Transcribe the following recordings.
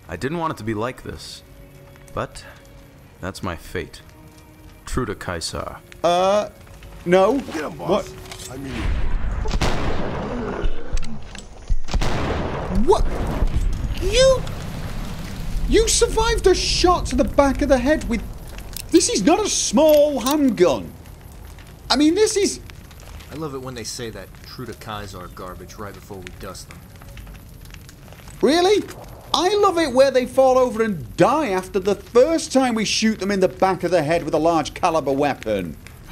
I didn't want it to be like this, but that's my fate. True to Caesar. No. Get him, boss. What? I mean... What? You survived a shot to the back of the head with... This is not a small handgun. I mean, this is... I love it when they say that true to Kaiser garbage right before we dust them. Really? I love it where they fall over and die after the first time we shoot them in the back of the head with a large caliber weapon.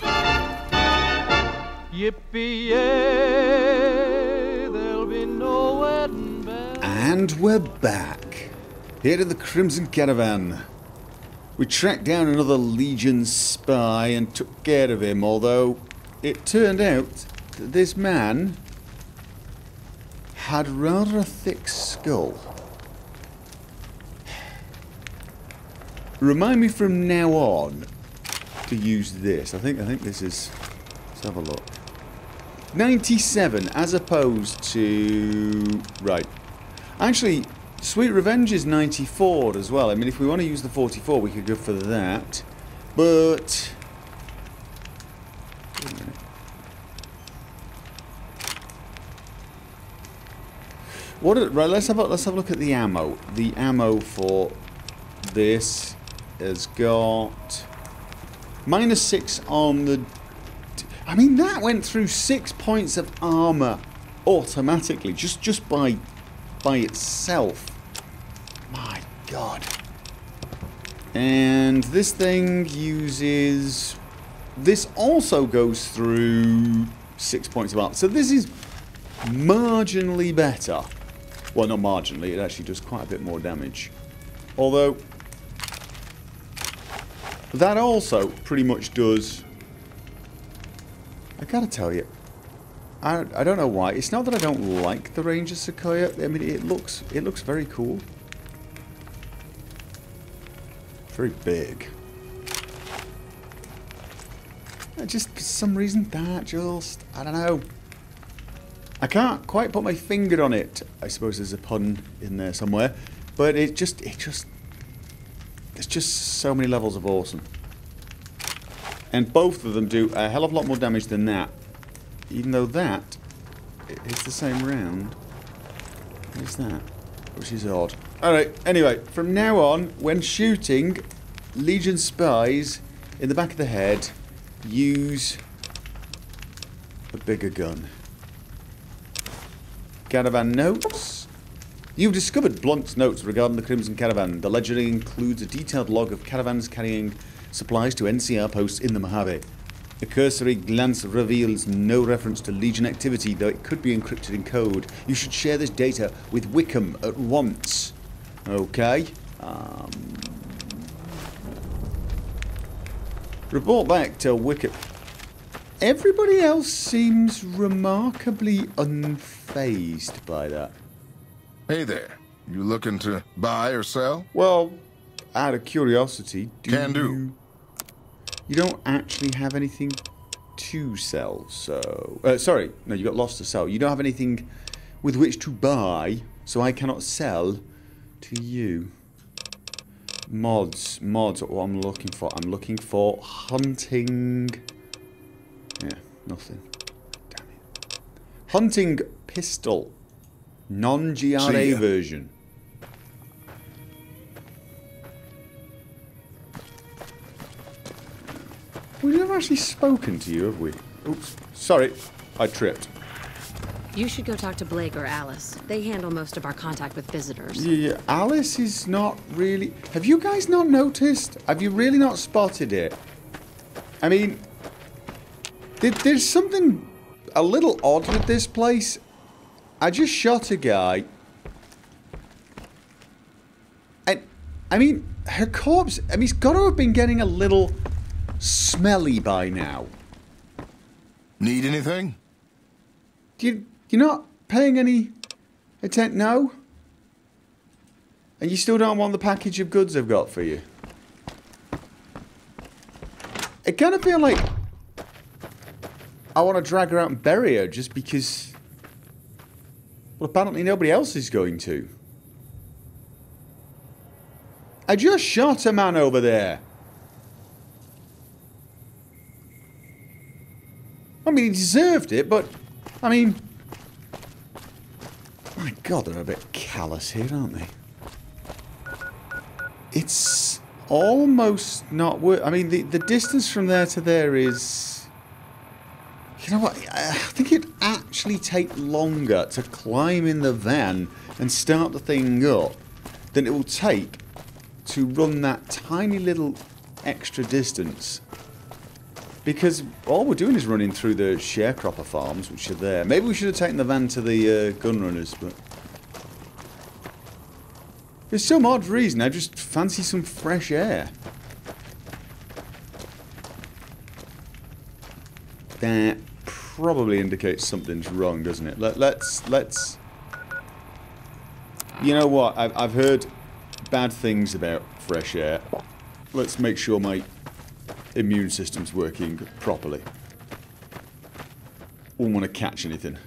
Yippee-yay, there'll be no wedding bells. And we're back. Here in the Crimson Caravan. We tracked down another Legion spy and took care of him, although it turned out that this man had rather a thick skull. Remind me from now on to use this. I think this is... Let's have a look. 97 as opposed to... Right. Actually, Sweet Revenge is 94 as well. I mean, if we want to use the 44, we could go for that. But... Wait a minute. Right, let's have a look at the ammo. The ammo for this has got -6 on the... I mean, that went through 6 points of armor automatically, just by itself. My God. And this thing uses... This also goes through 6 points of armor. So this is marginally better. Well, not marginally, it actually does quite a bit more damage. Although, that also pretty much does... I gotta tell you, I don't know why. It's not that I don't like the Ranger Sequoia. I mean, it looks very cool. Very big. Just for some reason I don't know. I can't quite put my finger on it. I suppose there's a pun in there somewhere, but there's just so many levels of awesome. And both of them do a hell of a lot more damage than that. Even though that is the same round. What is that? Which is odd. Alright, anyway, from now on, when shooting Legion spies in the back of the head, use a bigger gun. Caravan notes. You've discovered Blunt's notes regarding the Crimson Caravan. The ledger includes a detailed log of caravans carrying supplies to NCR posts in the Mojave. A cursory glance reveals no reference to Legion activity, though it could be encrypted in code. You should share this data with Wickham at once. Okay. Report back to Wickham. Everybody else seems remarkably unfazed by that. Hey there. You looking to buy or sell? Well, out of curiosity, Can do. You don't actually have anything to sell, so... sorry, no, you got lost to sell. You don't have anything with which to buy, so I cannot sell to you. Mods are what I'm looking for. I'm looking for hunting... Yeah, nothing. Damn it. Hunting pistol. Non-GRA version. We've never actually spoken to you, have we? Oops. Sorry. I tripped. You should go talk to Blake or Alice. They handle most of our contact with visitors. Yeah, Alice is not really... Have you guys not noticed? Have you really not spotted it? I mean... There's something a little odd with this place. I just shot a guy. And, I mean, her corpse... I mean, it's got to have been getting a little smelly by now. Need anything? You're not paying any attention? No? And you still don't want the package of goods I've got for you? I kind of feel like I want to drag her out and bury her just because... Well, apparently nobody else is going to. I just shot a man over there. I mean, he deserved it, but... I mean... My God, they're a bit callous here, aren't they? It's almost not worth... I mean, the distance from there to there is... You know what? I think it'd actually take longer to climb in the van and start the thing up than it will take to run that tiny little extra distance. Because all we're doing is running through the sharecropper farms, which are there. Maybe we should have taken the van to the gunrunners, but... For some odd reason, I just fancy some fresh air. That probably indicates something's wrong, doesn't it? Let's... You know what? I've heard bad things about fresh air. Let's make sure my immune system's working properly. Wouldn't want to catch anything.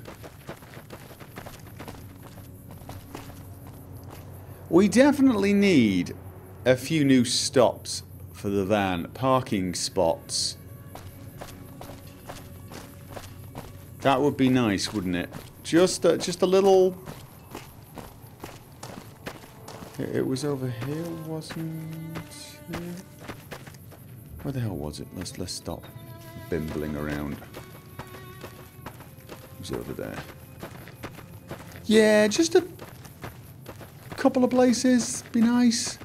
We definitely need a few new stops for the van. Parking spots. That would be nice, wouldn't it? Just a little... It was over here, wasn't it? Where the hell was it? Let's stop bimbling around. It was over there. Yeah, just a couple of places. Be nice.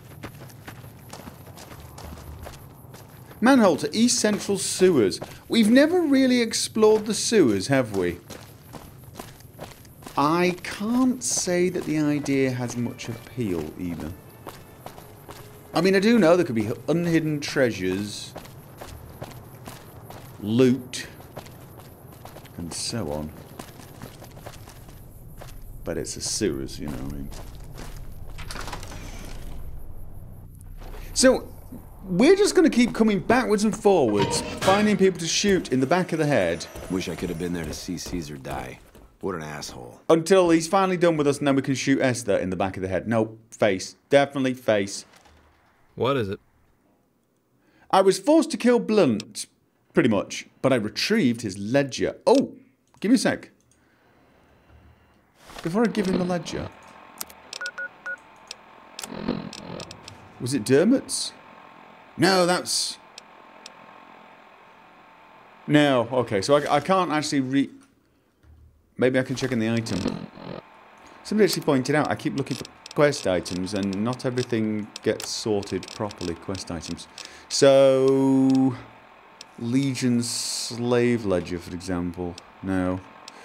Manhole to East Central Sewers. We've never really explored the sewers, have we? I can't say that the idea has much appeal either. I mean, I do know there could be unhidden treasures, loot, and so on. But it's a sewers, you know what I mean. So, we're just going to keep coming backwards and forwards, finding people to shoot in the back of the head. Wish I could have been there to see Caesar die. What an asshole. Until he's finally done with us and then we can shoot Esther in the back of the head. No, face. Definitely face. What is it? I was forced to kill Blunt, pretty much, but I retrieved his ledger. Oh, give me a sec. Before I give him the ledger. Was it Dermot's? No, that's... No, okay, so I can't actually Maybe I can check in the item. Somebody actually pointed out, I keep looking for quest items and not everything gets sorted properly, quest items. So... Legion Slave Ledger, for example. No.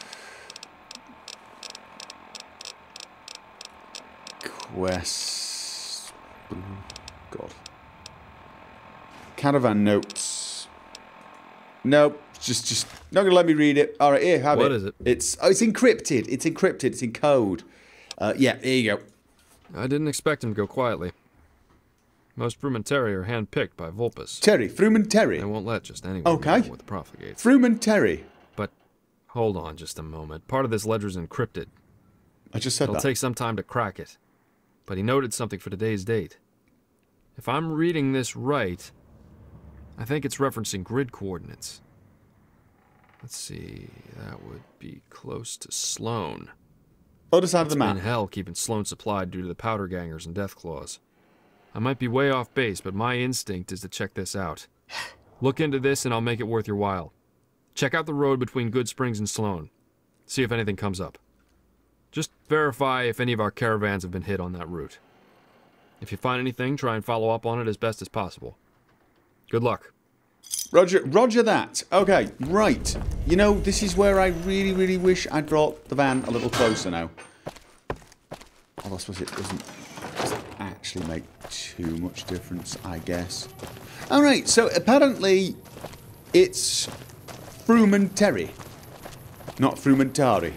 Quest... God. Caravan notes. Nope. Just not gonna let me read it. All right, here, have it. What is it? It's encrypted. It's encrypted. It's in code. Yeah, here you go. I didn't expect him to go quietly. Most Frumenteri are hand-picked by Vulpes. Frumenteri. They won't let just anyone Okay. know with the profligates. Frumenteri. But hold on just a moment. Part of this ledger's encrypted. I just said It'll that. take some time to crack it. But he noted something for today's date. If I'm reading this right, I think it's referencing grid coordinates. Let's see, that would be close to Sloan. Other side of the It's map. been hell keeping Sloan supplied due to the powder gangers and Deathclaws. I might be way off base, but my instinct is to check this out. Look into this and I'll make it worth your while. Check out the road between Good Springs and Sloan. See if anything comes up. Just verify if any of our caravans have been hit on that route. If you find anything, try and follow up on it as best as possible. Good luck. Roger that. Okay, right. You know, this is where I really, really wish I'd brought the van a little closer now. Although I suppose it doesn't actually make too much difference, I guess. Alright, so apparently it's Frumenteri, not Frumentari.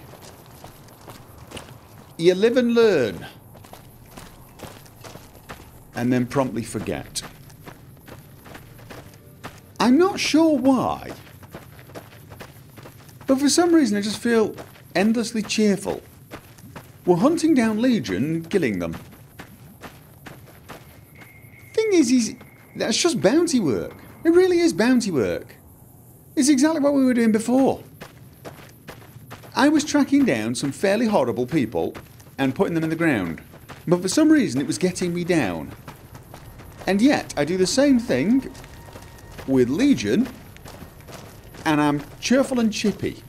You live and learn. And then promptly forget. I'm not sure why, but for some reason I just feel endlessly cheerful. We're hunting down Legion and killing them. Thing is, that's just bounty work. It really is bounty work. It's exactly what we were doing before. I was tracking down some fairly horrible people and putting them in the ground. But for some reason it was getting me down. And yet, I do the same thing with Legion, and I'm cheerful and chippy.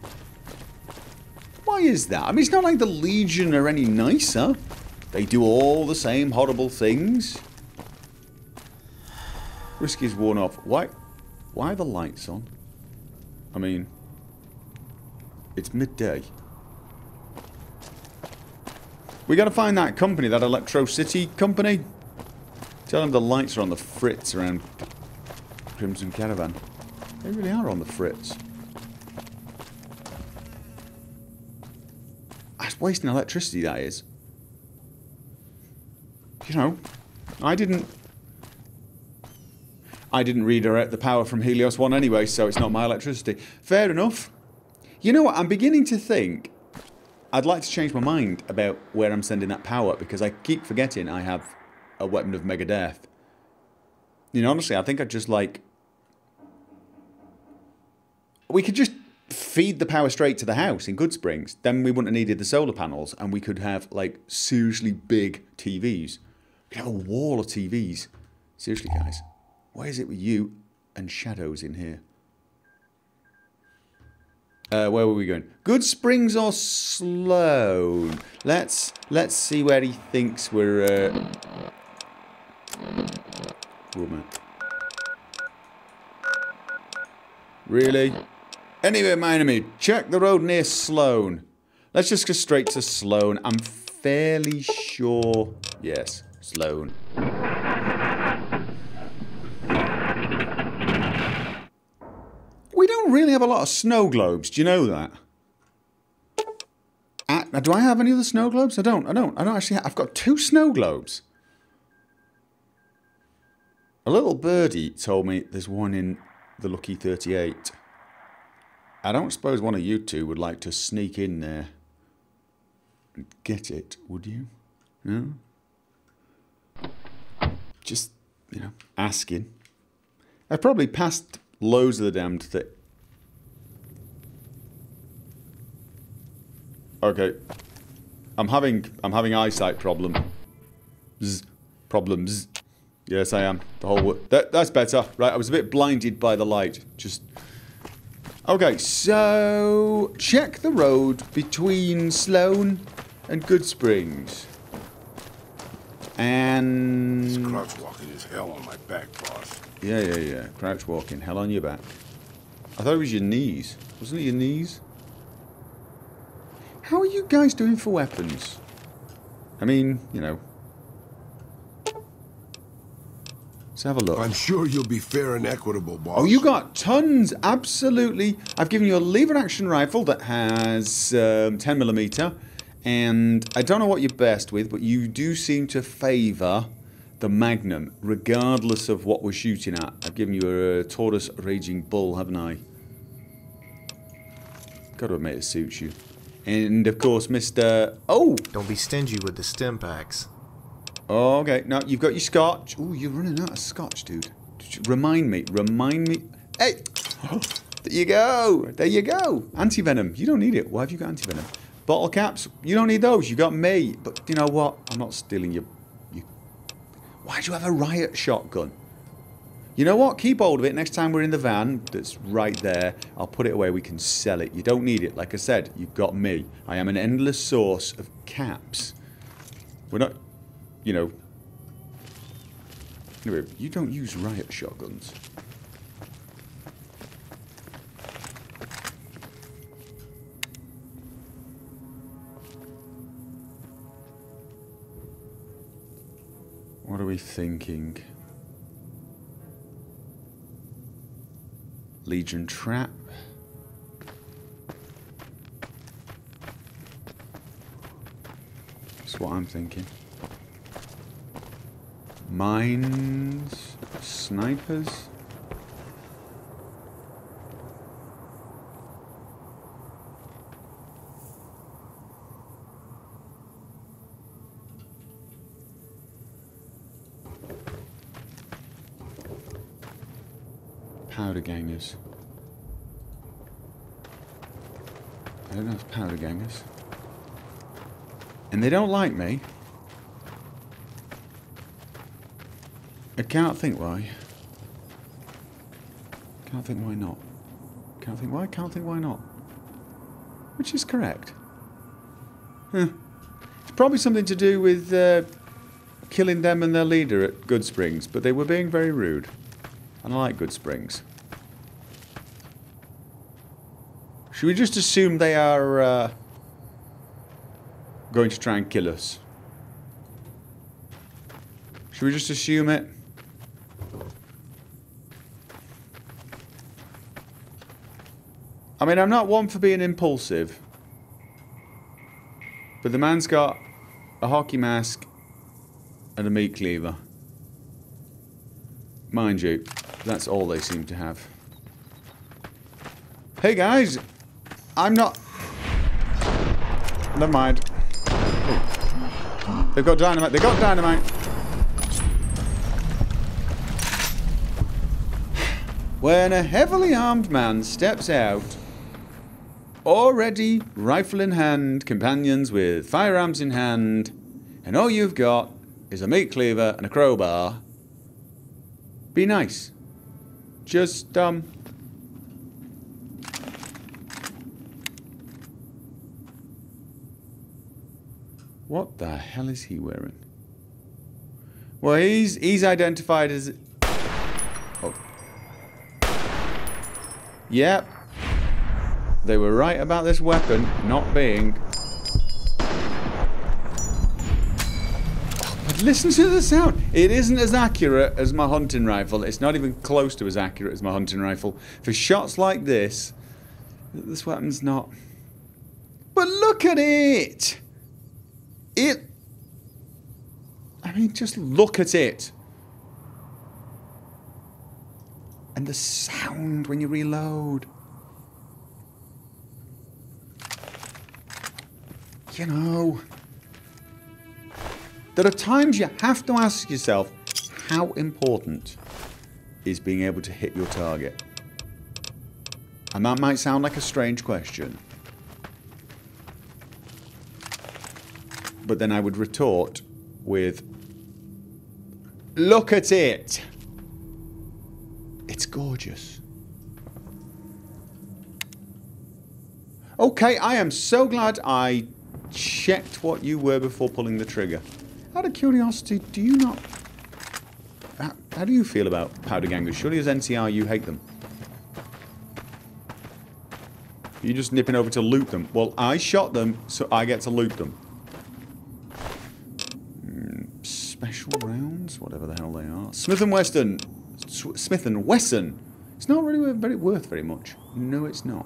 Why is that? I mean, it's not like the Legion are any nicer. They do all the same horrible things. Whiskey's worn off. Why are the lights on? I mean, it's midday. We gotta find that company, that Electro City company. Tell them the lights are on the fritz around Crimson Caravan. They really are on the fritz. That's wasting electricity, that is. You know, I didn't redirect the power from Helios 1 anyway, so it's not my electricity. Fair enough. You know what, I'm beginning to think I'd like to change my mind about where I'm sending that power, because I keep forgetting I have a weapon of mega death. You know, honestly, I think I'd just like... We could just feed the power straight to the house in Goodsprings. Then we wouldn't have needed the solar panels, and we could have, like, seriously big TVs. We could have a wall of TVs. Seriously, guys. Why is it with you and Shadows in here? Where were we going? Goodsprings or Sloan? Let's see where he thinks we're... Oh, man. Really? Anyway, my enemy, check the road near Sloan. Let's just go straight to Sloan. I'm fairly sure... Yes, Sloan. We don't really have a lot of snow globes. Do you know that? Do I have any other snow globes? I don't actually have... I've got 2 snow globes. A little birdie told me there's one in the Lucky 38. I don't suppose one of you two would like to sneak in there and get it, would you? No? Just, you know, asking. I've probably passed loads of the damned thing. Okay. I'm having eyesight problems. Problems. Yes, I am. The whole that's better. Right, I was a bit blinded by the light. Just... Okay, so... Check the road between Sloan and Goodsprings. And... This crouch walking is hell on my back, boss. Yeah. Crouch walking. Hell on your back. I thought it was your knees. Wasn't it your knees? How are you guys doing for weapons? I mean, you know... Let's have a look. I'm sure you'll be fair and equitable, boss. Oh, you got tons, absolutely. I've given you a lever-action rifle that has 10mm, and I don't know what you're best with, but you do seem to favour the Magnum, regardless of what we're shooting at. I've given you a Taurus Raging Bull, haven't I? Got to admit it suits you. And, of course, Mr... Oh! Don't be stingy with the stim packs. Oh, okay. Now, you've got your scotch. Oh, you're running out of scotch, dude. Remind me. Hey! There you go. There you go. Anti-venom. You don't need it. Why have you got anti-venom? Bottle caps. You don't need those. You got me. But you know what? I'm not stealing your... Why do you have a riot shotgun? You know what? Keep hold of it. Next time we're in the van that's right there, I'll put it away. We can sell it. You don't need it. Like I said, you've got me. I am an endless source of caps. We're not... You know... Anyway, you don't use riot shotguns. What are we thinking? Legion trap. That's what I'm thinking. Mines, snipers. Powder gangers. I don't know if powder gangers. And they don't like me. I can't think why. Can't think why not. Can't think why, can't think why not. Which is correct. Huh. It's probably something to do with killing them and their leader at Goodsprings, but they were being very rude. And I like Goodsprings. Should we just assume they are going to try and kill us? Should we just assume it? I mean, I'm not one for being impulsive. But the man's got a hockey mask and a meat cleaver. Mind you, that's all they seem to have. Hey guys! I'm not... Never mind. Oh. They've got dynamite. They've got dynamite. When a heavily armed man steps out, already rifle in hand, companions with firearms in hand, and all you've got is a meat cleaver and a crowbar, be nice. Just, what the hell is he wearing? Well, he's identified as... Oh. Yep. They were right about this weapon not being... But listen to the sound. It isn't as accurate as my hunting rifle. It's not even close to as accurate as my hunting rifle. For shots like this weapon's not... But look at it! I mean, just look at it. And the sound when you reload. You know, there are times you have to ask yourself, how important is being able to hit your target? And that might sound like a strange question. But then I would retort with, look at it. It's gorgeous. Okay, I am so glad I checked what you were before pulling the trigger. Out of curiosity, do you not... How do you feel about powder gangers? Surely as NCR you hate them. You're just nipping over to loot them. Well, I shot them, so I get to loot them. Special rounds? Whatever the hell they are. Smith & Wesson. Smith & Wesson. It's not really worth very much. No, it's not.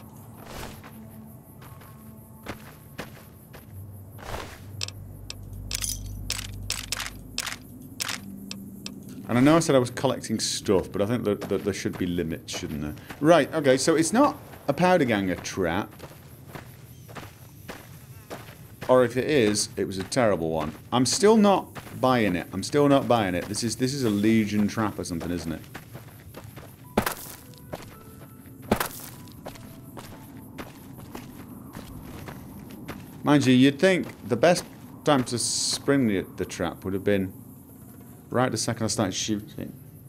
And I know I said I was collecting stuff, but I think that there should be limits, shouldn't there? Right, okay, so it's not a powder ganger trap. Or if it is, it was a terrible one. I'm still not buying it. I'm still not buying it. This is a Legion trap or something, isn't it? Mind you, you'd think the best time to spring the trap would have been right the second I started shooting.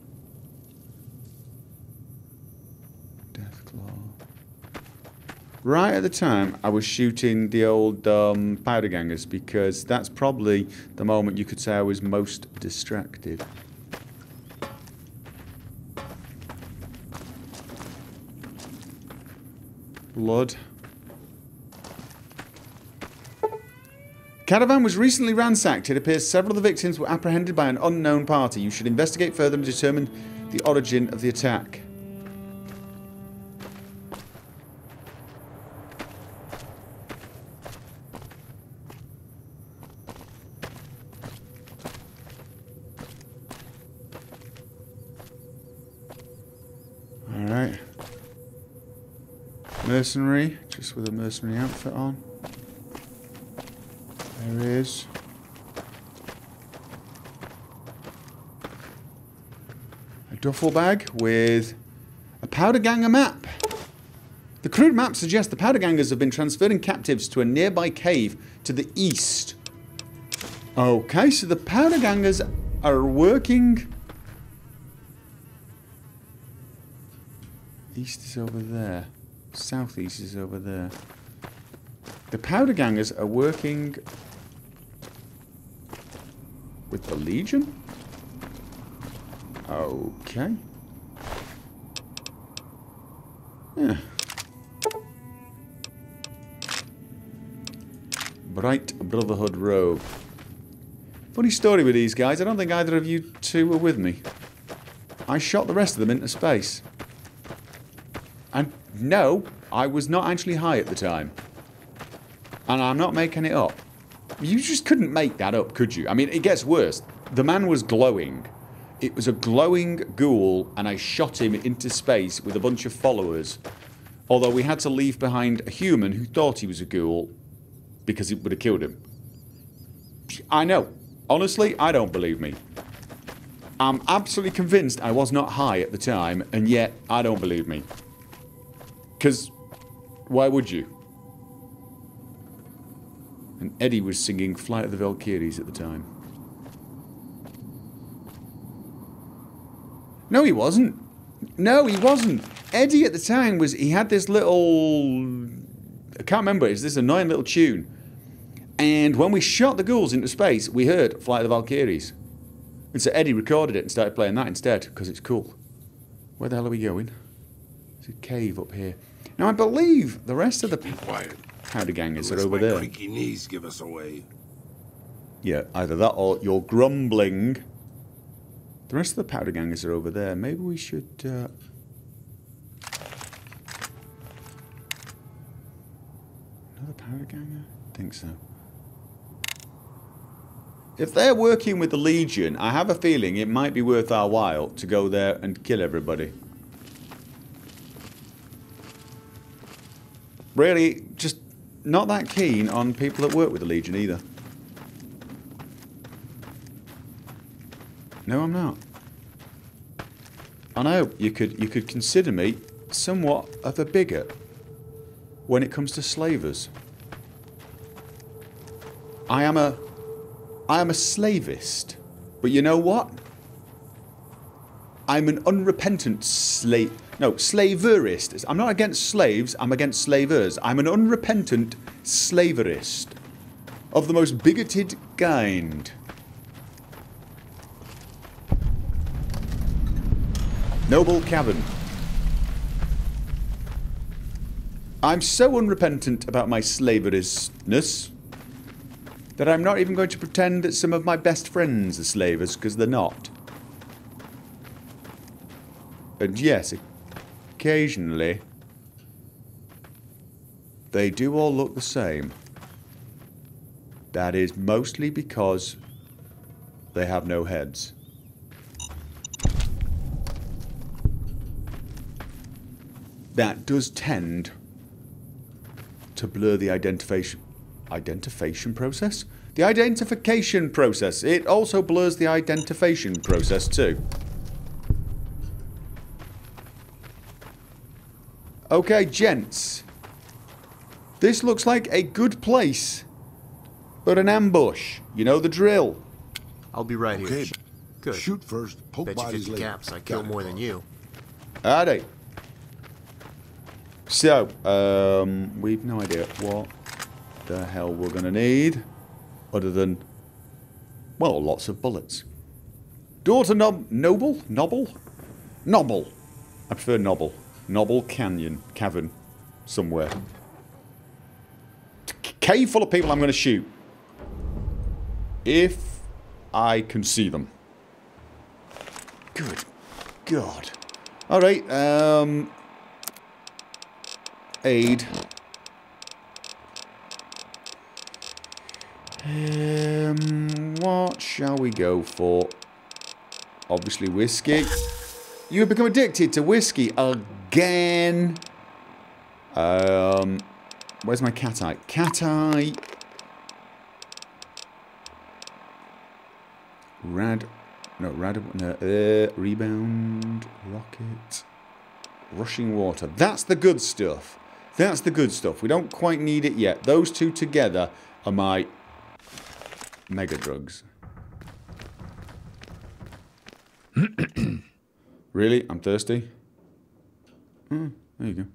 Deathclaw. Right at the time I was shooting the old powder gangers, because that's probably the moment you could say I was most distracted. Blood. Caravan was recently ransacked. It appears several of the victims were apprehended by an unknown party. You should investigate further and determine the origin of the attack. Alright. Mercenary, just with a mercenary outfit on. There he is. A duffel bag with Powderganger map. The crude map suggests the Powdergangers have been transferring captives to a nearby cave to the east. Okay, so the Powdergangers are working... East is over there. Southeast is over there. The Powdergangers are working... with the Legion? Okay. Yeah. Bright Brotherhood Rogue. Funny story with these guys. I don't think either of you two were with me. I shot the rest of them into space. And no, I was not actually high at the time. And I'm not making it up. You just couldn't make that up, could you? I mean, it gets worse. The man was glowing. It was a glowing ghoul, and I shot him into space with a bunch of followers. Although we had to leave behind a human who thought he was a ghoul because it would have killed him. I know. Honestly, I don't believe me. I'm absolutely convinced I was not high at the time, and yet I don't believe me. Because why would you? And Eddie was singing Flight of the Valkyries at the time. No, he wasn't. No, he wasn't. Eddie at the time was... He had this little... I can't remember. It's this annoying little tune. And when we shot the ghouls into space, we heard Flight of the Valkyries. And so Eddie recorded it and started playing that instead, because it's cool. Where the hell are we going? There's a cave up here. Now, I believe the rest of the Powdergangers are over there. Creaky knees give us away. Yeah, either that or you're grumbling. The rest of the Powdergangers are over there. Maybe we should... Another Powderganger? I think so. If they're working with the Legion, I have a feeling it might be worth our while to go there and kill everybody. Really, just not that keen on people that work with the Legion either. No, I'm not. I know you could consider me somewhat of a bigot when it comes to slavers. I am a slavist, but you know what? I'm an unrepentant slaverist. I'm not against slaves, I'm against slavers. I'm an unrepentant slaverist of the most bigoted kind. Noble Cavern. I'm so unrepentant about my slaverishness that I'm not even going to pretend that some of my best friends are slavers, because they're not. And yes, occasionally, they do all look the same. That is mostly because they have no heads. That does tend to blur the identification process? The identification process. It also blurs the identification process too. Okay, gents. This looks like a good place for an ambush. You know the drill. I'll be right here. Okay. Good. Shoot first, poke Bet you bodies 50 later. caps I kill more than you. Alrighty. So, we've no idea what the hell we're going to need. Other than, well, lots of bullets. Daughter Noble? Nobble. I prefer Nobble. Nobble Cavern. Somewhere. Cave full of people I'm going to shoot. If I can see them. Good God. Alright, aid. What shall we go for? Obviously whiskey. You have become addicted to whiskey again. Where's my cat eye? Cat eye. Rebound rocket. Rushing water. That's the good stuff. That's the good stuff. We don't quite need it yet. Those two together are my mega drugs. Really? I'm thirsty? There you go.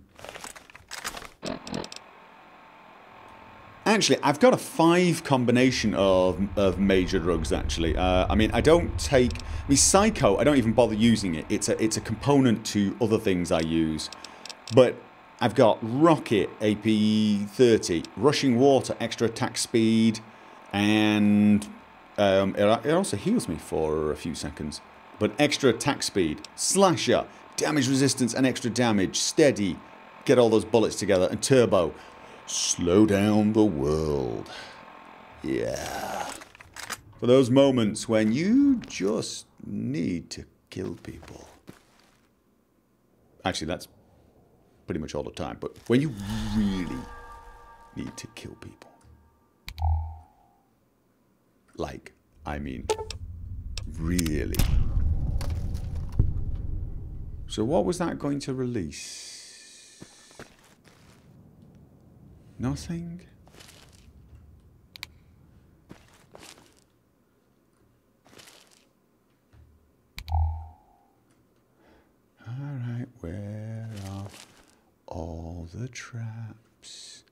Actually, I've got a 5 combination of major drugs, actually. I mean, I don't take... I mean, Psycho, I don't even bother using it. It's a component to other things I use. But I've got Rocket, AP 30, Rushing Water, extra attack speed, and it also heals me for a few seconds. But extra attack speed, Slasher, damage resistance and extra damage, Steady, get all those bullets together, and Turbo. Slow down the world. Yeah. For those moments when you just need to kill people. Actually, that's pretty much all the time. But when you really need to kill people. Like, I mean, really. So what was that going to release? Nothing? Alright, where are all the traps?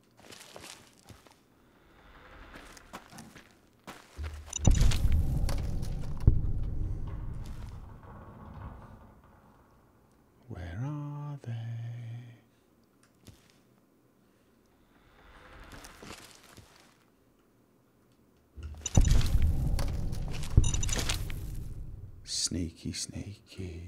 Where are they? Sneaky, sneaky.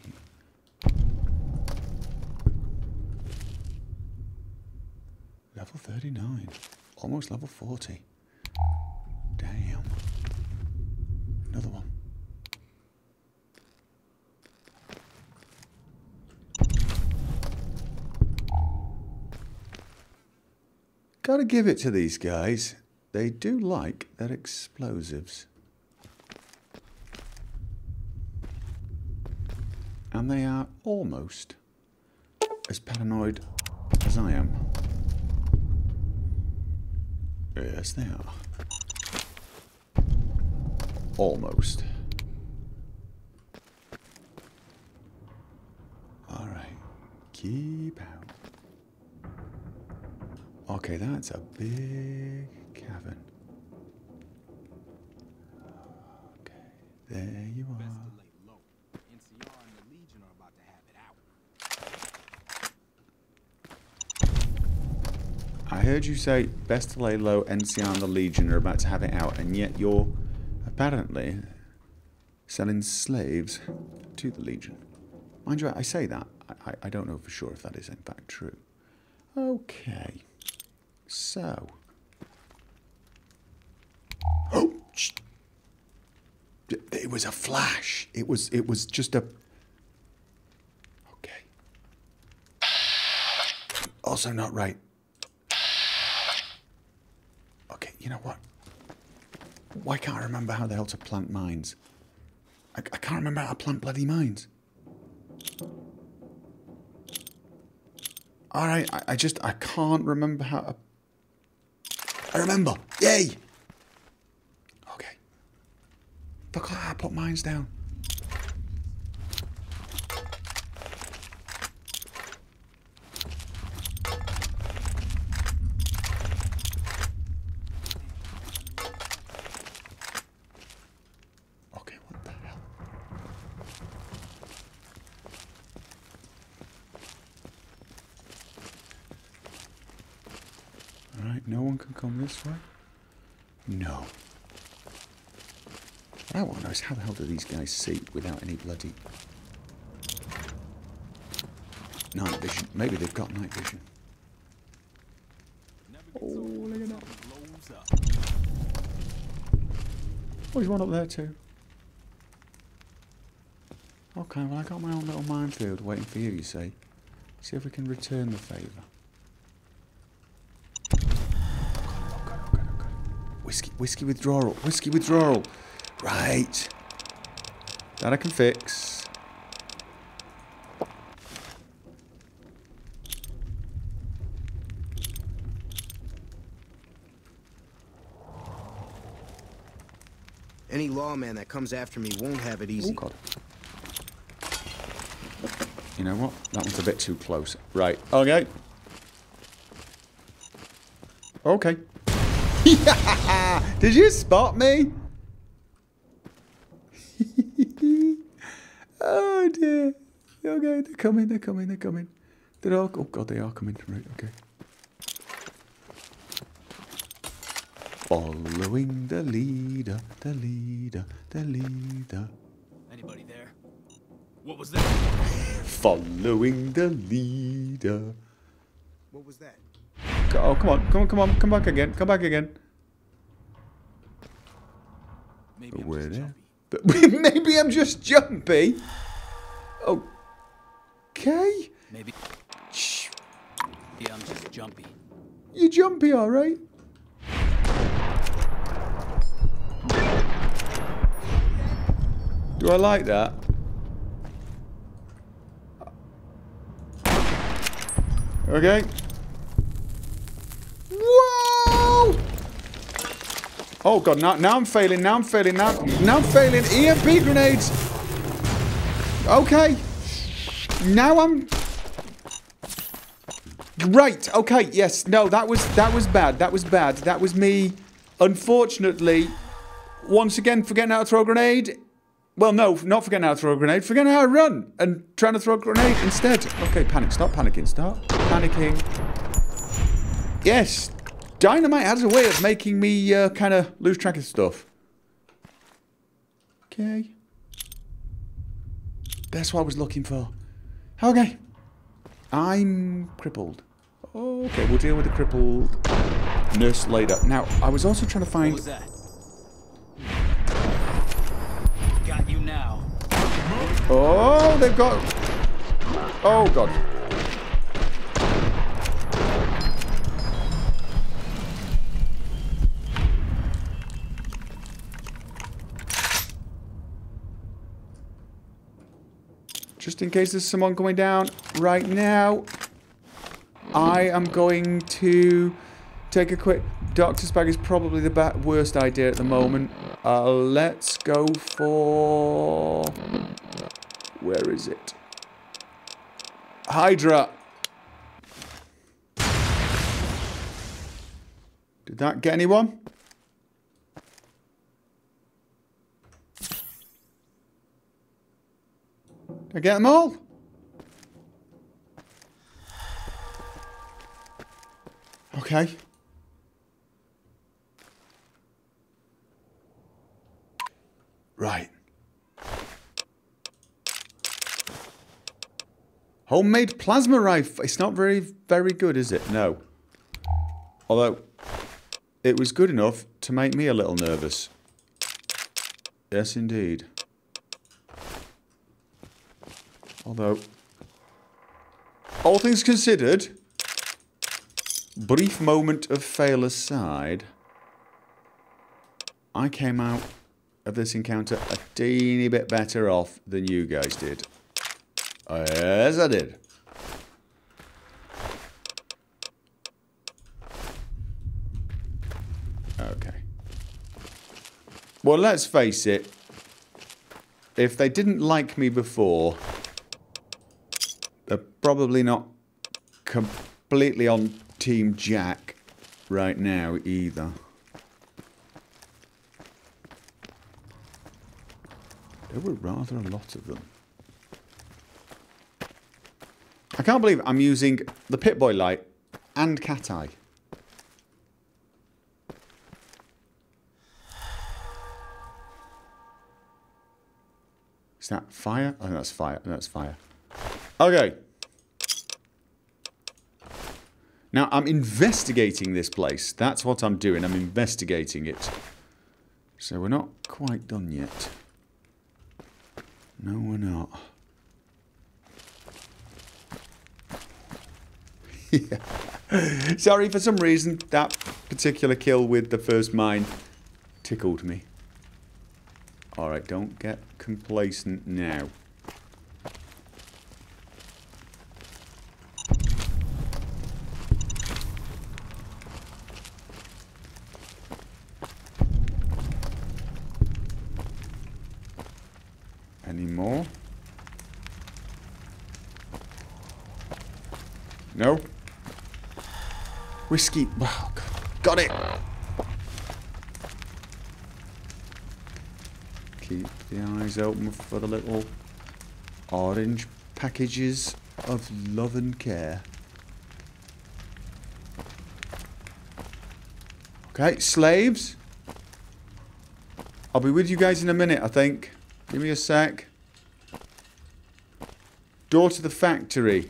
Level 39. Almost level 40. Damn. Another one. Gotta give it to these guys. They do like their explosives. And they are almost as paranoid as I am. Yes, they are. Almost. Alright. Keep out. Okay, that's a big cavern. Okay, there you are. I heard you say best to lay low, NCR and the Legion are about to have it out, and yet you're apparently selling slaves to the Legion. Mind you, I say that. I don't know for sure if that is in fact true. Okay. So. Oh! It was a flash. It was just a... Okay. Also not right. Okay, you know what? Why can't I remember how the hell to plant mines? I can't remember how to plant bloody mines. Alright, I can't remember how to... I remember! Yay! Okay. Forgot how to put mines down. No one can come this way? No. What I want to know is how the hell do these guys see without any bloody... night vision. Maybe they've got night vision. Oh, look at that. Oh, there's one up there too. Okay, well I got my own little minefield waiting for you, you see. See if we can return the favour. Whiskey withdrawal. Whiskey withdrawal. Right. That I can fix. lawman that comes after me won't have it Oh, easy. God. You know what? That one's a bit too close. Right. Okay. Okay. Did you spot me? Oh, dear. Okay, they're coming, they're coming, they're coming. They're all... Oh, God, they are coming. Right, okay. Following the leader, the leader, the leader. Anybody there? What was that? Following the leader. What was that? Oh, come on, come on, come on, come back again, come back again. Maybe I'm Where just there? jumpy. Maybe I'm just jumpy. Okay. Maybe Shh. I'm just jumpy. You jumpy, all right? Do I like that? Okay. Whoa! Oh God! Now I'm failing. Now I'm failing. Now I'm failing. EMP grenades. Okay. Now I'm. Right. Okay. Yes. No. That was bad. That was bad. That was me. Unfortunately, once again, forgetting how to throw a grenade. Well, no, not forgetting how to throw a grenade. Forgetting how to run and trying to throw a grenade instead. Okay, panic. Stop panicking. Stop panicking. Yes. Dynamite has a way of making me kind of lose track of stuff. Okay. That's what I was looking for. Okay. I'm crippled. Okay, we'll deal with the crippled nurse later. Now, I was also trying to find... What was that? Got you now. Oh, they've got... Oh, God. Just in case there's someone going down right now, I am going to take a quick... Doctor's bag is probably the worst idea at the moment. Let's go for... Where is it? Hydra. Did that get anyone? Did I get them all? Okay. Right. Homemade plasma rifle. It's not very good, is it? No. Although, it was good enough to make me a little nervous. Yes, indeed. Although, all things considered, brief moment of fail aside, I came out of this encounter a teeny bit better off than you guys did. Yes, I did. Okay. Well, let's face it. If they didn't like me before, they're probably not completely on Team Jack right now either. There were rather a lot of them. I can't believe I'm using the Pip-Boy light and Cat Eye. Is that fire? Oh, that's fire. That's fire. Okay. Now, I'm investigating this place. That's what I'm doing. I'm investigating it. So we're not quite done yet. No, we're not. Yeah. Sorry, for some reason, that particular kill with the first mine tickled me. Alright, don't get complacent now. Any more? No? Whiskey. Oh, got it! Keep the eyes open for the little orange packages of love and care. Okay, slaves. I'll be with you guys in a minute, I think. Give me a sec. Door to the factory.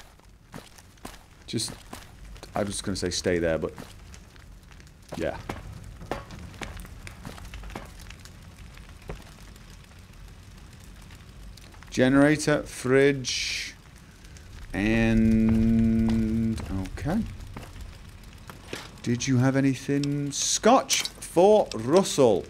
I was going to say stay there, but yeah. Generator, fridge, and okay. Did you have anything? Scotch for Russell.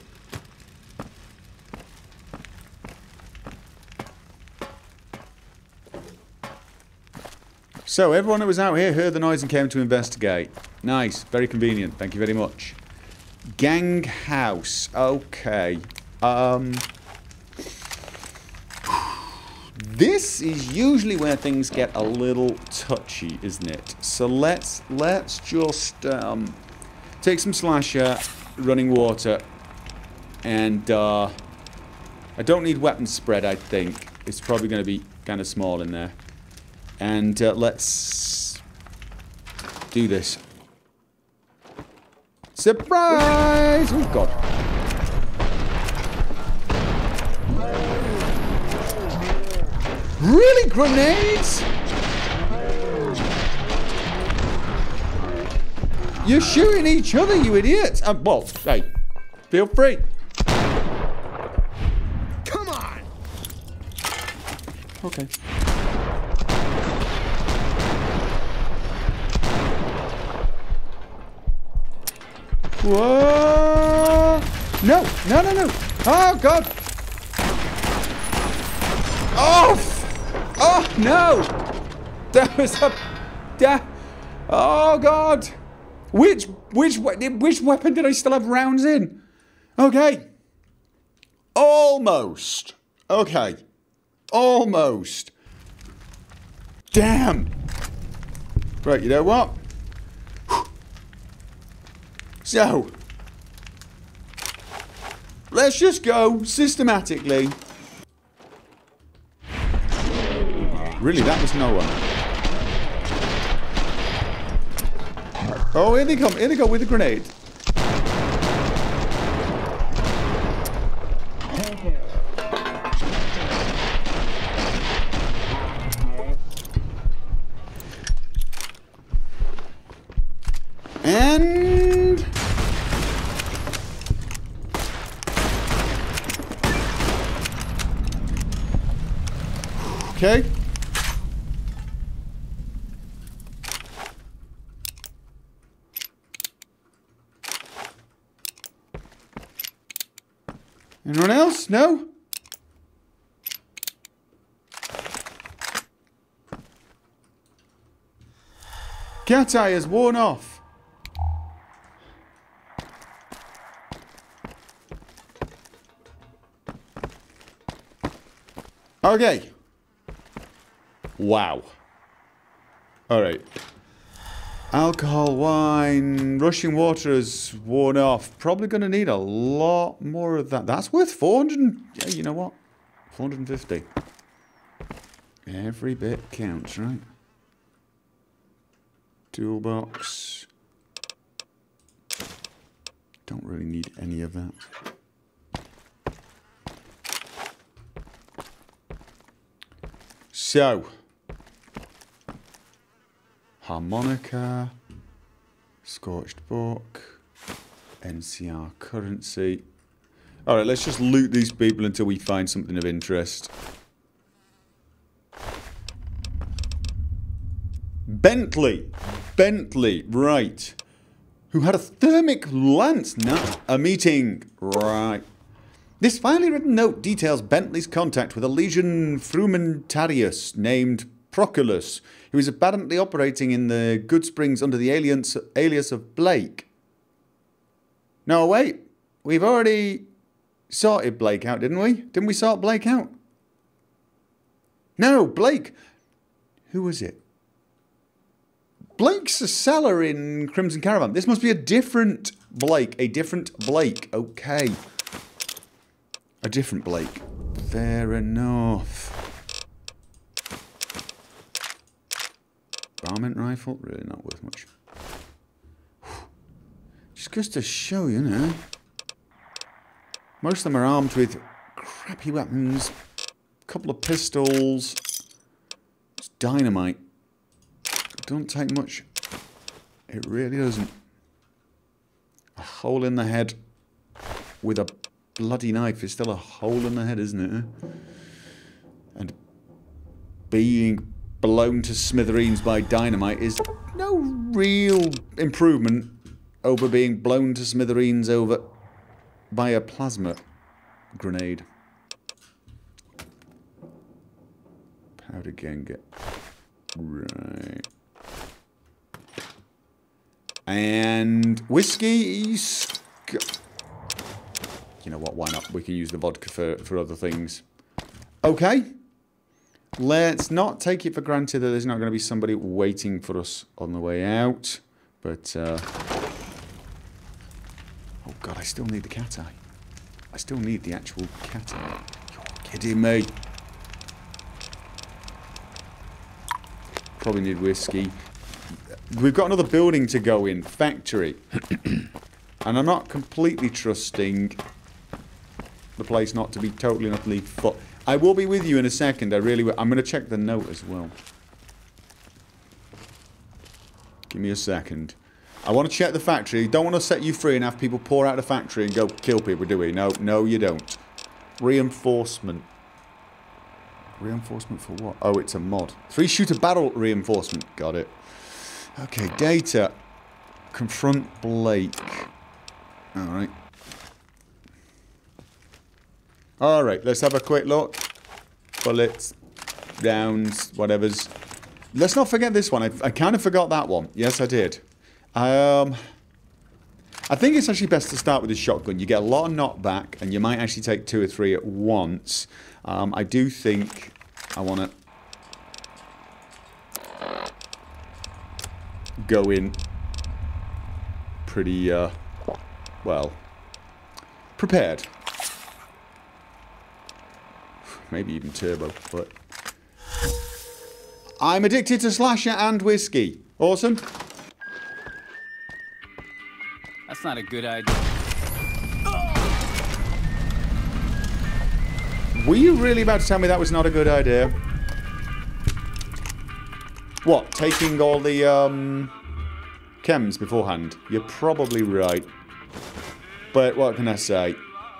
So, everyone that was out here heard the noise and came to investigate. Nice. Very convenient. Thank you very much. Gang house. Okay. This is usually where things get a little touchy, isn't it? So, let's just take some slasher, running water, and I don't need weapon spread, I think. It's probably going to be kind of small in there. And let's do this. Surprise! Oh, God. Really? Grenades? You're shooting each other, you idiots. Well, hey, feel free. Come on! Okay. Whoa! No! No, no, no! Oh, God! Oh! Oh, no! That was a... Oh, God! Which weapon did I still have rounds in? Okay. Almost. Okay. Almost. Damn! Right, you know what? So, let's just go systematically. Really, that was no one. Oh, here they come. Here they go with the grenade. And... okay. Anyone else? No? Cat eye has worn off. Okay. Wow. Alright. Alcohol, wine, rushing water is worn off. Probably going to need a lot more of that. That's worth 400. Yeah, you know what? 450. Every bit counts, right? Toolbox. Don't really need any of that. So, harmonica, scorched book, NCR currency. Alright, let's just loot these people until we find something of interest. Bentley, right. Who had a thermic lance? No, a meeting, right. This finely written note details Bentley's contact with a legion frumentarius named Proculus, who is apparently operating in the Goodsprings under the alias of Blake. No, wait. We've already sorted Blake out, didn't we? Didn't we sort Blake out? No, Blake. Who was it? Blake's a seller in Crimson Caravan. This must be a different Blake. A different Blake. Okay. A different Blake. Fair enough. Varmint rifle? Really not worth much. Just goes to show, you know. Most of them are armed with crappy weapons. A couple of pistols. It's dynamite. It don't take much. It really doesn't. A hole in the head with a bloody knife is still a hole in the head, isn't it? And being blown to smithereens by dynamite is no real improvement over being blown to smithereens by a plasma grenade. Powder Genga. Right. And whiskey. You know what, why not? We can use the vodka for other things. Okay. Let's not take it for granted that there's not going to be somebody waiting for us on the way out. But, oh God, I still need the cat eye. I still need the actual cat eye. You're kidding me. Probably need whiskey. We've got another building to go in. Factory. And I'm not completely trusting the place not to be totally and utterly full. I will be with you in a second. I really will. I'm going to check the note as well. Give me a second. I want to check the factory. Don't want to set you free and have people pour out the factory and go kill people, do we? No, no, you don't. Reinforcement. Reinforcement for what? Oh, it's a mod. 3-shooter barrel reinforcement. Got it. Okay, data. Confront Blake. Alright. Alright, let's have a quick look. Bullets. Rounds. Whatever's. Let's not forget this one. I kind of forgot that one. Yes, I did. I think it's actually best to start with a shotgun. You get a lot of knockback, and you might actually take 2 or 3 at once. I do think I want to go in pretty, well, prepared. Maybe even turbo, but I'm addicted to slasher and whiskey. Awesome. That's not a good idea. Were you really about to tell me that was not a good idea? What, taking all the chems beforehand? You're probably right. But what can I say?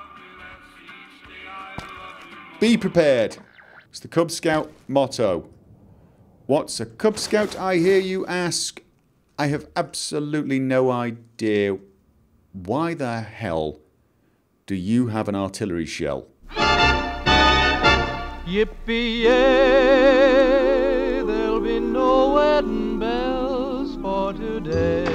Be prepared. It's the Cub Scout motto. What's a Cub Scout, I hear you ask? I have absolutely no idea. Why the hell do you have an artillery shell? Yippee-yay, there'll be no wedding bells for today.